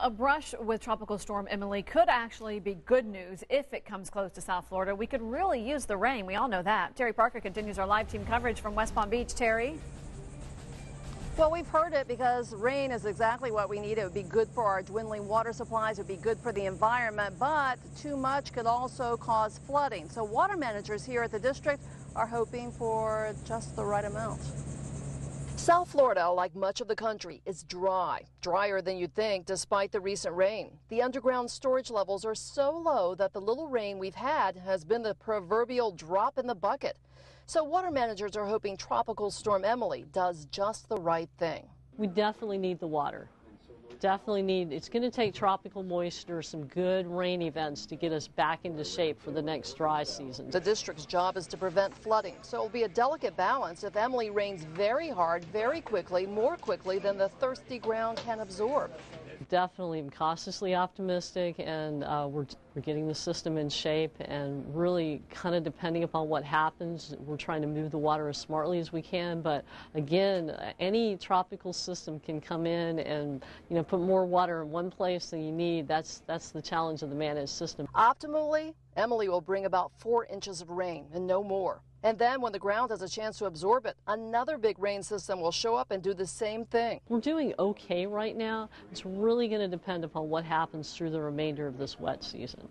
A brush with Tropical Storm Emily could actually be good news if it comes close to South Florida. We could really use the rain. We all know that. Terry Parker continues our live team coverage from West Palm Beach. Terry? Well, we've heard it because rain is exactly what we need. It would be good for our dwindling water supplies. It would be good for the environment, but too much could also cause flooding. So water managers here at the district are hoping for just the right amount. South Florida, like much of the country, is dry. Drier than you'd think despite the recent rain. The underground storage levels are so low that the little rain we've had has been the proverbial drop in the bucket. So water managers are hoping Tropical Storm Emily does just the right thing. We definitely need the water. It's going to take tropical moisture, some good rain events to get us back into shape for the next dry season. The district's job is to prevent flooding, so it will be a delicate balance if Emily rains very hard, very quickly, more quickly than the thirsty ground can absorb. Definitely am cautiously optimistic, and we're getting the system in shape, and really kind of depending upon what happens, we're trying to move the water as smartly as we can. But again, any tropical system can come in and put more water in one place than you need. That's the challenge of the managed system. Optimally, Emily will bring about 4 inches of rain and no more. And then when the ground has a chance to absorb it, another big rain system will show up and do the same thing. We're doing okay right now. It's really going to depend upon what happens through the remainder of this wet season.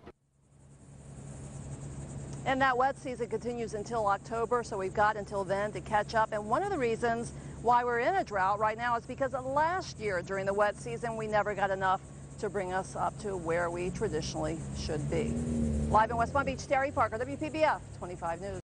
And that wet season continues until October, so we've got until then to catch up. And one of the reasons why we're in a drought right now is because last year during the wet season, we never got enough to bring us up to where we traditionally should be. Live in West Palm Beach, Terry Parker, WPBF 25 News.